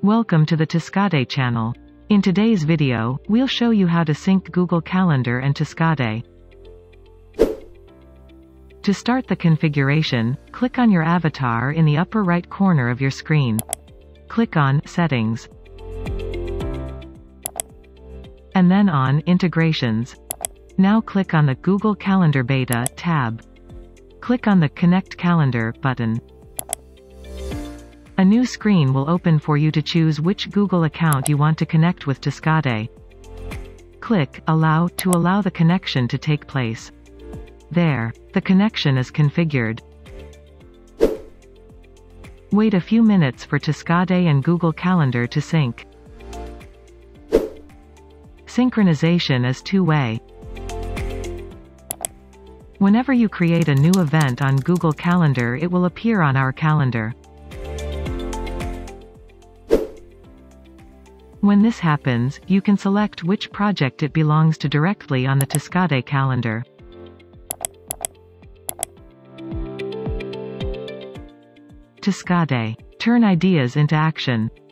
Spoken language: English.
Welcome to the Taskade channel. In today's video, we'll show you how to sync Google Calendar and Taskade. To start the configuration, click on your avatar in the upper right corner of your screen. Click on Settings. And then on Integrations. Now click on the Google Calendar Beta tab. Click on the Connect Calendar button. A new screen will open for you to choose which Google account you want to connect with Taskade. Click Allow to allow the connection to take place. There, the connection is configured. Wait a few minutes for Taskade and Google Calendar to sync. Synchronization is two-way. Whenever you create a new event on Google Calendar, it will appear on our calendar. When this happens, you can select which project it belongs to directly on the Taskade calendar. Taskade. Turn ideas into action.